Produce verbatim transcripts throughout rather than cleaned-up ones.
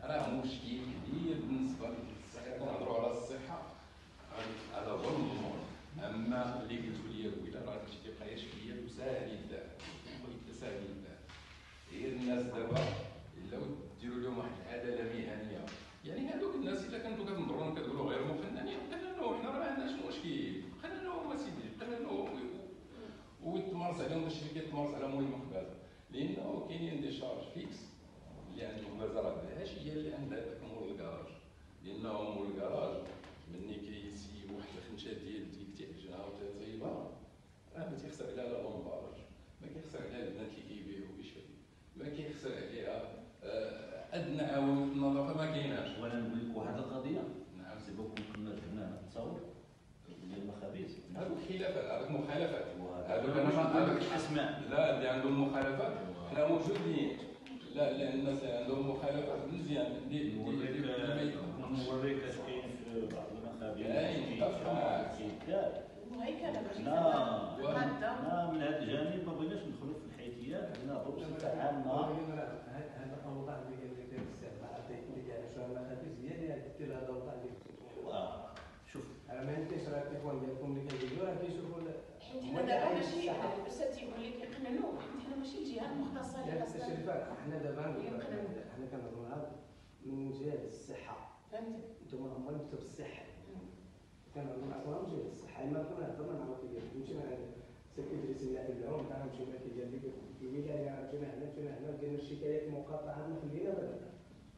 راه مشكل كبير بالنسبه للصحه. كنهضروا على الصحه على هو الامور، اما اللي قلتوا لي ويلا راه هادشي كيبقى شويه وساهل يدار، بغيت ساهل يدار. هي الناس دابا الا ديروا لهم واحد العداله مهنيه، يعني هذوك الناس الا كنتو كتنظروا كتقولوا غير مقننين، قننوا حنا راه ما عندناش مشكل، قننوهم اسيدي، قننوهم ويتمارس عليهم داكشي اللي كيتمارس على مول المخبزه، لانه كاينين دي شارج فيكس اللي عند المخبزه راه ماهيش هي اللي عند هذاك مول الكراج، لانه مول الكراج ملي كيسي واحد الخنشه ديال ديك تيحجنها وتطيبها راه ما تيخسر عليها لا لومباج، ما كيخسر عليها البنات اللي كيبيعوا يشري، ما كيخسر عليها ادنى عوامل النظافه ما كايناش. وانا نقول لك واحد القضيه، نعم سي بوكو كنا درنا تصور ديال المخابز، هذوك خلافات، هذوك مخالفات، هذوك انا ما عندك الاسماء، لا اللي عندهم مخالفات حنا موجودين، لا لا الناس اللي عندهم مخالفات مزيان اللي نوريك نوريك اش كاين في بعض المخابز كاين كيدار وهيكله ماشي لا من هذا الجانب ما بغيناش ندخلوا في الحيتيات، بغينا ضروري تعاملنا هذا الاوضاع اللي قال لك ديال الاستعمار اللي كاين شويه المخابز هي اللي دير هذا الاوضاع اللي شوف انا ما يمكنش راه الاخوان ديالكم اللي كيجيو راه كيشوفوا حيت حنا دابا ماشي الاستاذ تيقول لك يقننوا، حيت حنا ماشي الجهه المختصه اللي خاصنا. حنا دابا حنا كنهضروا من جهه الصحه، فهمتي؟ انتم هما اللي مكتب الصحه كنهضروا معكم من جهه الصحه، اما كنا هضرنا مع الوكيل مشينا سير ادريس النائب العام تاعنا مشينا كيقال لك الولايه مشينا هنا مشينا هنا ودينا الشكايات مقاطعه ما خلينا بدا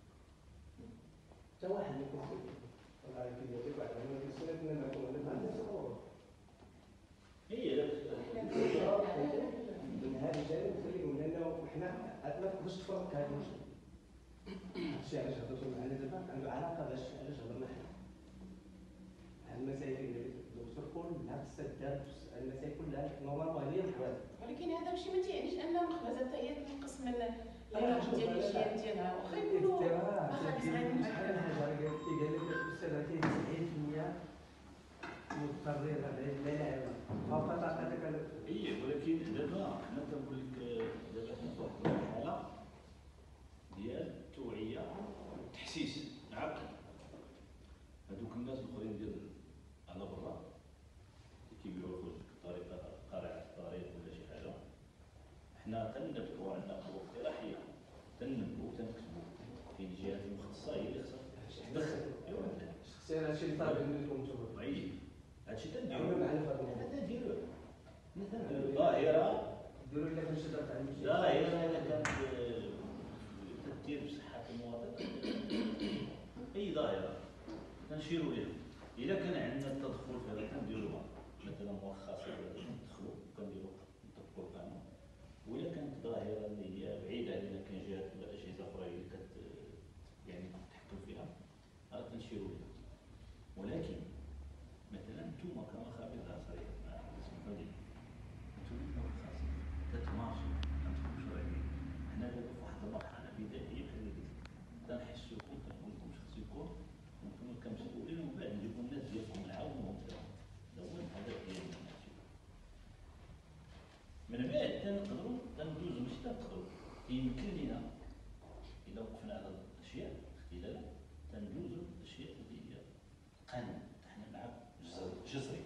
حتى واحد ما كيقول والله كيدير لك واحد ما كيسول كنا معكم انا ما عندناش الامور هي من هذا الجانب خليهم لانه حنا ما تقدرش تفرق هذا المشكل. هادشي علاش هضرتوا معنا دابا عنده علاقه باش علاش هضرنا حنا هاد المسائل اللي قال لك الدكتور كلها تسدات، المسائل كلها نورمال هي الحوادث، ولكن هذا ماشي ما تيعنيش ان المخبزه حتى هي تنقص من الرقم ديال الجهات ديالها، واخا يكونوا مخابز غير بحال حاجه قال لك الاستاذ كاين تسعين بالمئة مضطرين لا يعلم فوق طاقتك. اي ولكن دابا حنا كنقول لك دابا حنا في واحد الحاله ديال التوعيه والتحسيس العقل. هذوك الناس الاخرين ديال على برا كيبيعوا الخبز بطريقه قارعه الطريق ولا شي حاجه، حنا تنبقوا عندنا قوه اقتراحيه، تنبقوا تنكتبوا في الجهات المختصه هي اللي خصها تدخل. شخصيا هادشي اللي طالب منكم نتوما. طيب هادشي تنديرو هذا نديرو مثلا ظاهره ديروا الا كان شي ضغط على المشي ظاهره الا كانت تدير بصحه المواطن، اي ظاهره كنشيروا ليها. الا كان عندنا التدخل في هذا كنديروها مثلا ملخص ندخلوا كنديروا نطبقوا القانون، وإلا كانت ظاهره اللي هي بعيده علينا كاين جهات ولا اجهزه اخرى اللي كت يعني تحكم فيها راه كنشيروا ليها. ولكن مثلا انتم كمخابز صريحه مع الاسم الفضيل انتم خاصكم تتماشوا انتم شرعيين. حنا دابا في واحد المرحله بدائيه بحال اللي قلت تنحسوكم تنقول لكم شخص يكون انتم كمسؤولين ومن بعد نجيبوا الناس ديالكم نعاونوهم حتى هو الهدف ديالنا. من بعد تنقدروا تندوزوا ماشي تنقدروا يمكن لنا اذا وقفنا على الاشياء اختلالا تندوزوا الاشياء اللي هي قانون. حنا مع جزري،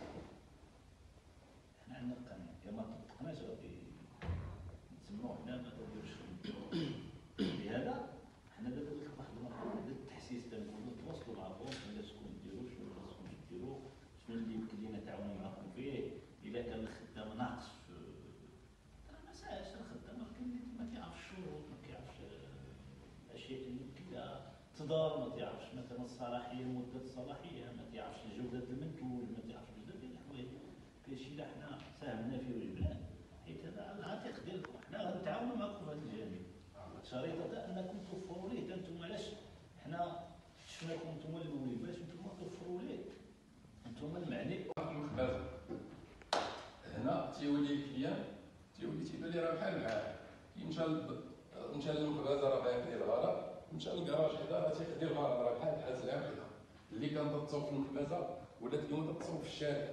حنا عندنا القانون الا ما طبقناش غادي نسموه حنا ما تديروش. لهذا حنا دابا قلت لك واحد المرحله ديال التحسيس تنقولوا نتواصلوا معكم ولا شكون ديروا شنو خاصكم ديروا شنو اللي يمكن لنا نتعاونوا معكم فيه. الا كان الخدام ناقص راه ما ساهلش الخدام، ولكن ما كيعرفش الشروط ما كيعرفش الاشياء اللي يمكن لها تدار، ما تعرفش مثلا الصلاحيه مده الصلاحيه، ما تعرفش جوده المنتوج، ما تعرفش بزاف ديال الحوايج. هادشي اللي حنا ساهمنا فيه وجبناه، حيت هذا على العاتق ديالكم. حنا غنتعاونوا معكم في هذا الجانب شريطه انكم توفروا ليه. انتم علاش حنا شفناكم انتم المولين باش انتم توفروا ليه انتم المعني. المخبزه هنا تيولي الكليان تيولي تيبان لي راه بحال بحال كي مشى مشى للمخبزه راه غيقضي الغرض، مشى للكراج حدا راه تيقضي الغرض، راه بحال بحال سلام حدا اللي كان تتصوف في المخبزه ولات اليوم تتصوف في الشارع.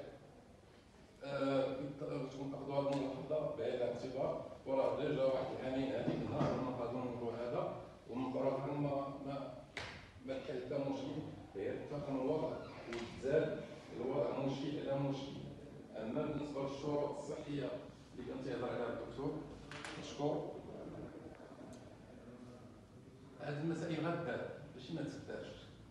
تكون تاخذوا هذه الملاحظه بعين الاعتبار، وراه ديجا واحد العامين هذيك النهار ما غادي نقولوا هذا ومن بعد ما كان مشكل فيرتقى الوضع وتزاد الوضع مشكل على مشكل. اما بالنسبه للشروط الصحيه اللي كان تيهضر عليها الدكتور مشكور، هذه المسائل غدا ماشي ما تسداش.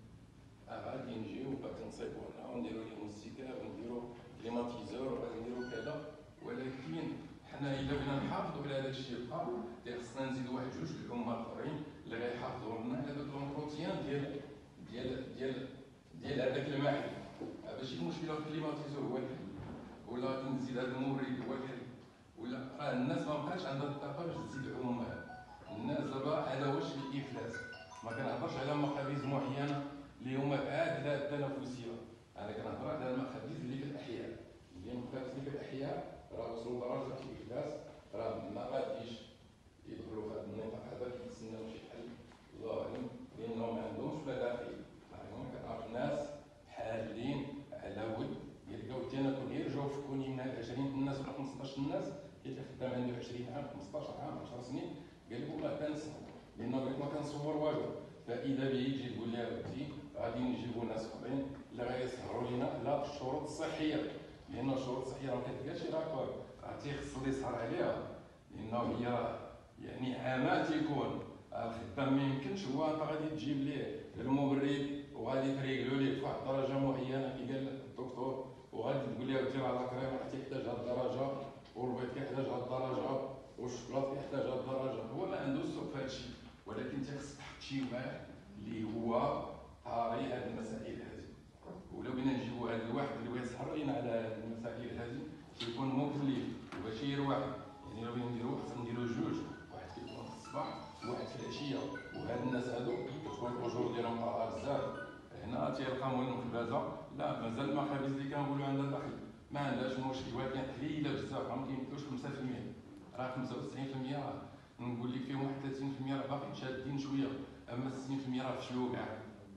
اه غادي نجيو وغادي نصيبو هنا ونديرو لي موسيقى ونديرو كليماتيزور وغادي نديرو كذا، ولكن حنا الا بغينا نحافظوا على هذا الشيء بقى خصنا نزيدوا واحد جوج الامه اخرين اللي غيحافظوا لنا على ذاك لونتروتيان ديال ديال ديال ديال هذاك المحل. ماشي المشكله في الكليماتيزور هو الحل، ولا غادي نزيد هذا المورد هو الحل، ولا راه الناس ما بقاش عندها الطاقه باش تزيد عمومات. الناس دابا هذا واش الافلاس. ما كنهضرش على مخابز معينه اللي هما عادله التنافسيه، انا كنهضر على المخابز اللي في الاحياء. اللي المخابز اللي في الاحياء راه وصلوا لدرجه الافلاس، راه ما غاديش يدخلوا في هذه المنطقه هذا كيتسناو شي حل الله اعلم، لانهم ما عندهمش مداخل. انا كنعرف ناس حالين على ود يلقاو التناكل يرجعوا في كوني من عشرين الناس ولا خمسطاش الناس اللي خدام عنده عشرين عام خمسطاش عام عشر سنين قال لك والله كنصبر لانه قال لك ما كنصور والو. فاذا بيه تجي تقول لي ودي غادي نجيبوا ناس اخرين اللي غيسهروا لنا على الشروط الصحيه، لان الشروط الصحيه راه كتلقى شي راكور راه تيخص اللي يسهر عليها، لانه هي راه يعني عامات يكون الخدام ما يمكنش هو انت غادي تجيب ليه المبرد وغادي تريقلو ليه فواحد الدرجه معينه كي قال لك الدكتور، وغادي تقول ليه دير على كريم راه تيحتاج هاد الدرجه، والبيض كيحتاج هاد الدرجه، والشوكولاط كيحتاج هاد الدرجه. هو ما عندوش السوق في هادشي، ولكن تيخص تحط شي واحد اللي هو طاري هاد المسائل هذه. ولو بغينا نجيبو هاد الواحد اللي بغا يسهر لينا على المسائل هذه تيكون مكلف وماشي غير واحد، يعني لو بغينا نديرو خصنا نديرو جوج، واحد كيكون في الصباح وواحد في العشيه. وهاد الناس هادو كتكون الاجور ديالهم طالعه بزاف. هنا تيلقى مول المخبزه لا مازال المخابز اللي كنقولوا عندها دخل ما عندهاش مشكل، ولكن قليله بزاف ما كيمثلوش خمسة في المية، راه خمسة وتسعين في المية راه نقول لك فيهم واحد ثلاثين في المية راه باقيين شادين شويه، اما ستين في المية راه فشلوا كاع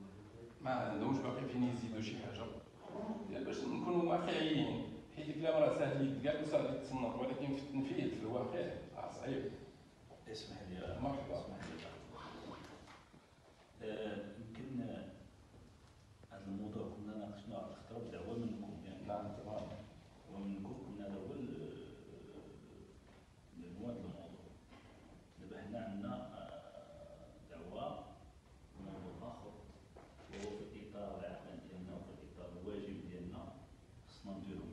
ما عندهمش باقي فين يزيدوا شي حاجه. يعني باش نكونوا واقعيين، حيت الكلام راه ساهل يتقال وساهل يتصنت، ولكن في التنفيذ في الواقع راه صعيب. اسمح لي مرحبا. اسمح لي يمكن هذا الموضوع كنا ناقشناه على خطره بدعوه منكم يعني. نعم تمام. ومنكم كنا الاول لنواد الموضوع. دابا حنا عندنا دعوه موضوع اخر وهو في اطار العمل ديالنا وفي اطار الواجب ديالنا خصنا نديرو